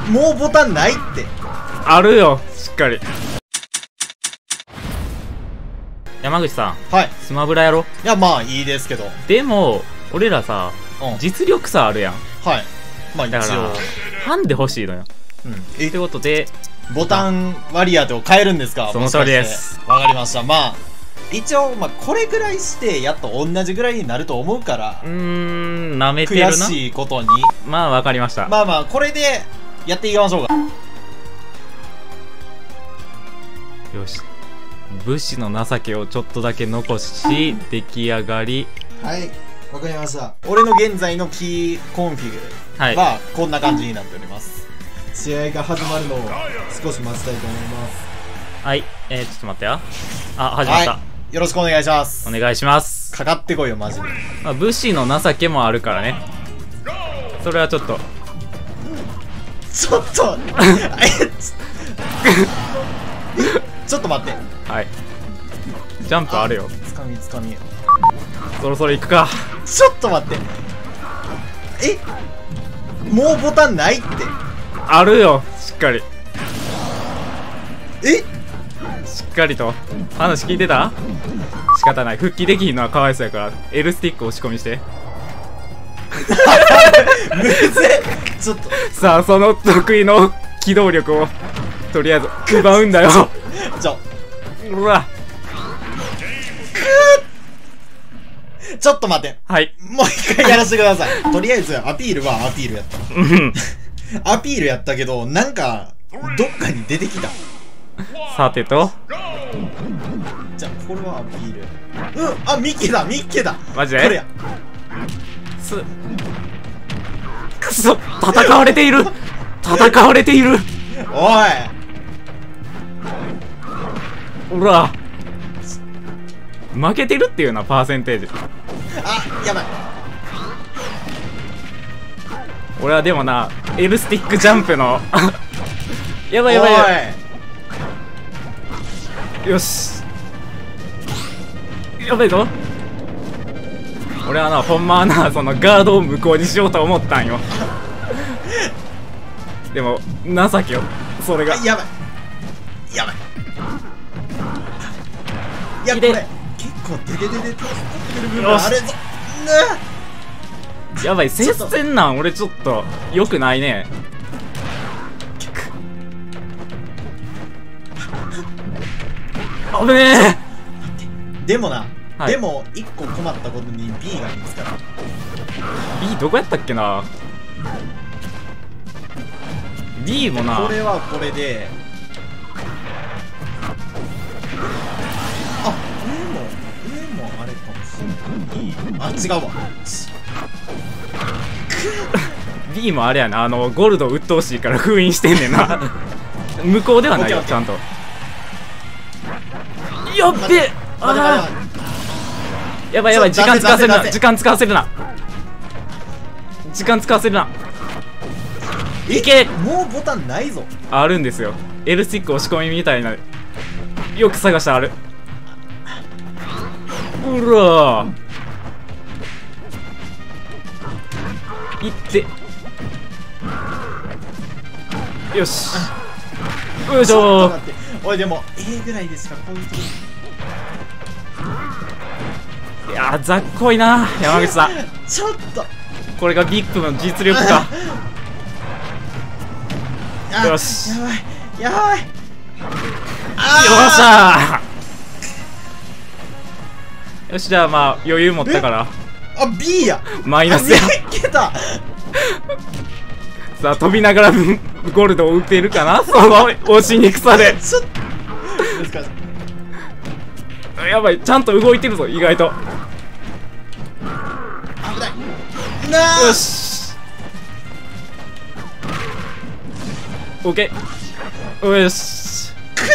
もうボタンないって。 あるよ、しっかり。山口さん、 はい。 スマブラやろ。 いや、まあいいですけど。 でも俺らさ、 うん。 実力差あるやん。 はい。まあ一だから応。 ハンデ欲しいのよ。 うん。 ってことで、 ボタン割り当てを変えるんですか？ その通りです。 わかりました。まあ、一応、まあ、これぐらいして、やっと同じぐらいになると思うから、 なめてるな。 悔しいことに。 まあわかりました。 まあまあ、これで、やっていきましょうか。 よし。武士の情けをちょっとだけ残し、出来上がり。 はい、わかりました。俺の現在のキーコンフィグは、こんな感じになっております。試合が始まるのを少し待ちたいと思います。 はい、ちょっと待ってよ。あ、始まった。 はい、よろしくお願いします。 お願いします。 かかってこいよ、マジで。 まあ、武士の情けもあるからね。それはちょっと。 ちょっとちょっと待って。 はい。ジャンプあるよ。 つかみつかみ。 そろそろ行くか。 ちょっと待って。もうボタンないって。 あるよ、しっかり。しっかりと話聞いてた？仕方ない。復帰できひんのはかわいそうやから L スティック押し込みして。 むずい。ちょっとさあ、その得意の機動力をとりあえず奪うんだよ。うわ、 ちょっと待って。 はい、 もう一回やらせてください。とりあえずアピールはアピールやったアピールやったけど、なんかどっかに出てきた。 さてと、 じゃあこれはアピール。あ、ミッケだ、ミッケだ。 マジでこれや。 くそ、戦われている。戦われている。 おい、 ほら、負けてるっていうな、パーセンテージ。 あ、やばい。 俺はでもな、L スティックジャンプのやばいやばいやばい。よし、やばいぞ。俺はな、ほんまはな、そのガードを無効にしようと思ったんよ。でも情けよ、それが。 やばいやばい。いや、これ結構デデデデとってる部分あれぞ。 やばい、接戦なん。俺ちょっとよくないね。危ねえ。 でもな、 はい、 でも一個困ったことに B が見つかる。 B どこやったっけな。 B もな、 これはこれで、あ、上もあれかもしれない。あ、違うわ。 B もあれやな、ゴールド鬱陶しいから封印してんねんな。向こうではないよ、ちゃんと。やっべ。あー、やばいやばい、時間使わせるな、時間使わせるな、時間使わせるな。いけ。 もうボタンないぞ。 あるんですよ。L スティック押し込みみたいな、よく探したらある。うらー、いって、よし、よいしょー。 おい、でも A ぐらいでしかこういうとこ。 いやー、ざっこいな山口さん。 ちょっとこれがビッグの実力か。よし、 やばいやばい。 よっしゃー。よし、じゃあまあ余裕持ったから、 あ、B や。 マイナスや。 いけた。 さあ、飛びながらゴールドを打っているかな、その押しにくさで。 ちょっと難しい。 やばい、ちゃんと動いてるぞ、意外と。 危ないなあ。 よし、オッケー。よし、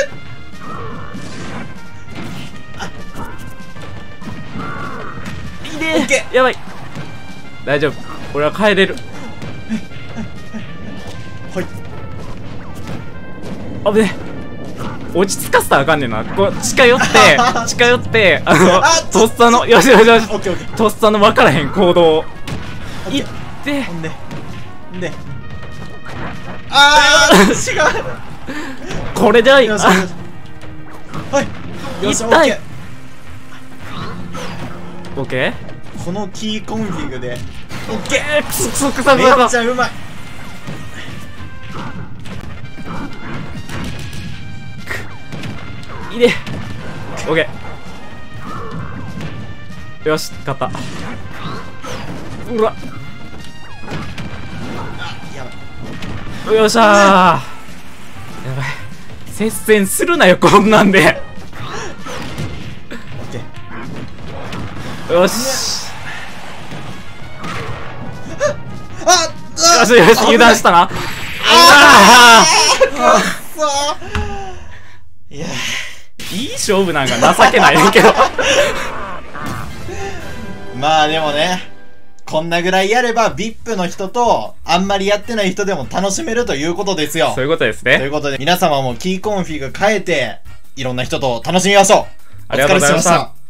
いいね。 オッケー。 やばい、大丈夫、俺は帰れる。 はい。 危ねえ、落ち着かせたらあかんねんな。こう近寄って近寄って、とっさの、よしよしよし、 オッケーオッケー。 とっさの分からへん行動をいって。 ほんであー違う。 これではいい。 よしはいよし、オッケー。 オッケー。 このキーコンフィグでオッケー。クソクソクソクめっソ。 ちゃうまい。 いいね。オッケー。よし、勝った。うわ。 やばい。 よっしゃー。やばい。接戦するなよ、こんなんで。よし。 あよしよし、油断したな。 いやいい勝負なんか情けないねんけど。 まあでもね、こんなぐらいやれば VIP の人とあんまりやってない人でも楽しめるということですよ。 そういうことですというね。 ことで皆様もキーコンフィグ変えていろんな人と楽しみましょう。 ありがとうございました。